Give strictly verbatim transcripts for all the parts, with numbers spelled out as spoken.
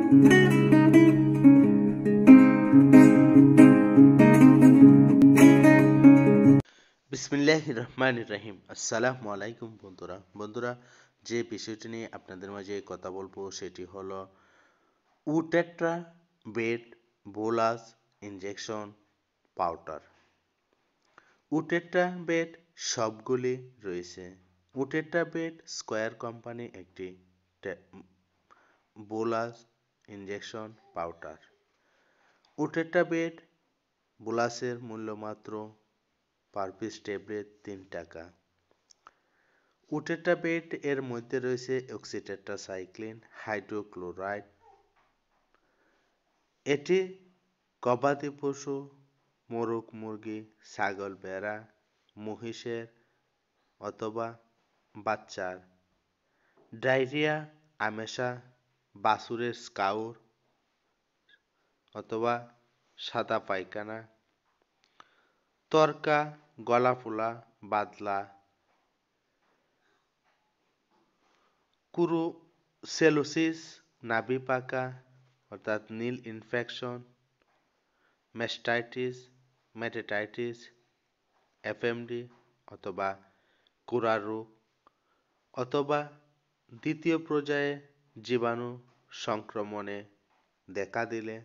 বিসমিল্লাহির রহমানির রহিম। আসসালামু আলাইকুম বন্ধুরা বন্ধুরা যে বিষয়টি নিয়ে আপনাদের মাঝে কথা বলবো সেটি হলো Otetravet bolus injection powder. Otetravet সবগুলি রয়েছে। ওটেট্রাভেট স্কয়ার কোম্পানি একটি বোলাস ইনজেকশন পাউডার। ওটেট্রাভেট বোলাসের মূল্য মাত্র পার পিস ট্যাবলেট তিন টাকা। ওটেট্রাভেট এর মধ্যে রয়েছে অক্সিটেট্রাসাইক্লিন হাইড্রোক্লোরাইড। এটি গবাদি পশু, মোরগ মুরগি, ছাগল, ভেড়া, মহিষের অথবা বাচ্চার ডায়রিয়া, আমেশা, বাছুরের স্কাউর অথবা সাদা পায়খানা, তরকা, গলা ফোলা, বাদলা, কুরুসেলোসিস, নাভি পাকা অর্থাৎ নীল ইনফেকশন, মেস্টাইটিস, মেটাটাইটিস, এফএমডি অথবা কুরা রোগ অথবা দ্বিতীয় পর্যায়ে জীবাণু সংক্রমণে দেখা দিলে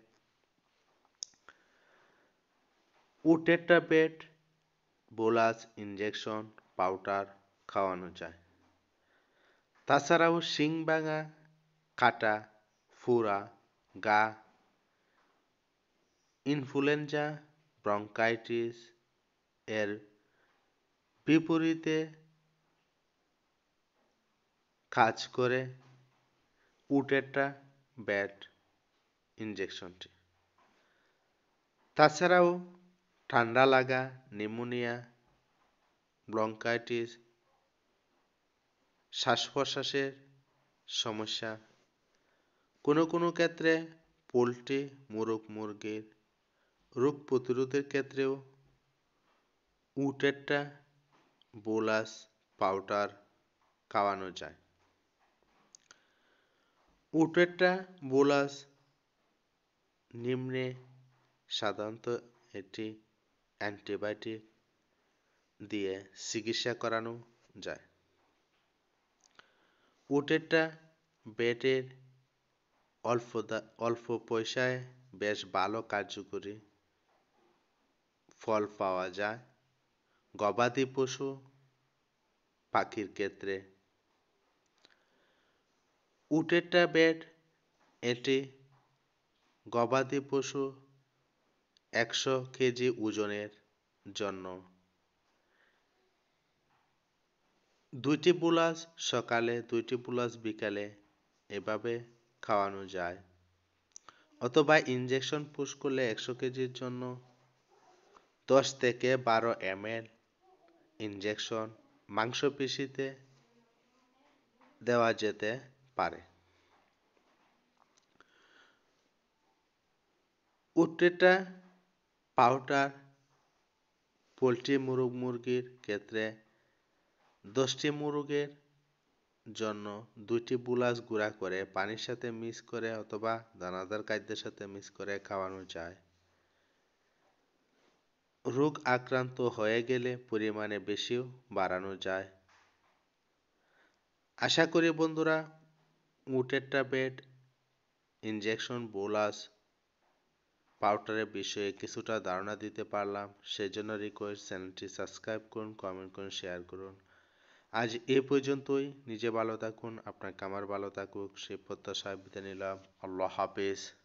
ওটেট্রাভেট বোলাস ইনজেকশন পাউডার খাওয়ানো যায়। তাছাড়াও শিং ভাঙা, কাটা, ফোড়া, গা, ইনফ্লুয়েঞ্জা, ব্রঙ্কাইটিস এর বিপরীতে কাজ করে ওটেট্রাভেট ইনজেকশনটি। তাছাড়াও ঠান্ডা লাগা, নিউমোনিয়া, ব্রঙ্কাইটিস, শ্বাস প্রশ্বাসের সমস্যা, কোনো কোনো ক্ষেত্রে পোলট্রি, মোরগ মুরগির রোগ প্রতিরোধের ক্ষেত্রেও ওটেট্রাবোলাস পাউডার খাওয়ানো যায়। ওটেট্রাবোলাস নিম্নে সাধারণত এটি অ্যান্টিবায়োটিক দিয়ে চিকিৎসা করানো যায়। ওটেট্রাভেটের অল্প অল্প পয়সায় বেশ ভালো কার্যকরী ফল পাওয়া যায় গবাদি পশু, পাখির ক্ষেত্রে। ওটেট্রাভেট এটি গবাদি পশু একশো কেজি ওজনের জন্য দুইটি বোলাস সকালে, দুইটি বোলাস বিকালে এভাবে খাওয়ানো যায়। অথবা ইনজেকশন পুশ করলে একশো কেজির জন্য দশ থেকে বারো এম এল ইনজেকশন মাংসপেশিতে দেওয়া যেতে পারে। ওটেট্রা পাউডার পোলট্রি, মোরগ মুরগির ক্ষেত্রে দশটি মোরগের জন্য দুইটি বোলাস গুঁড়া করে পানির সাথে মিক্স করে অথবা দানাদার খাদ্যের সাথে মিক্স করে খাওয়ানো যায়। রোগ আক্রান্ত হয়ে গেলে পরিমাণে বেশিও বাড়ানো যায়। আশা করি বন্ধুরা ওটেট্রাভেট ইনজেকশন বোলাস পাউডারের বিষয়ে কিছুটা ধারণা দিতে পারলাম। সেজন্য রিকোয়েস্ট, চ্যানেলটি সাবস্ক্রাইব করুন, কমেন্ট করুন, শেয়ার করুন। আজ এ পর্যন্তই। নিজে ভালো থাকুন, আপনার খামার ভালো থাকুক সেই প্রত্যাশায় বিদায় নিলাম। আল্লাহ হাফেজ।